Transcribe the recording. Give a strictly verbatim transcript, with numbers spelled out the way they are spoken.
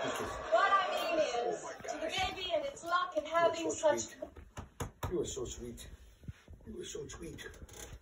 What I mean is, Oh my to the gosh. baby and its luck and You are having so such... sweet. You are so sweet. You are so sweet.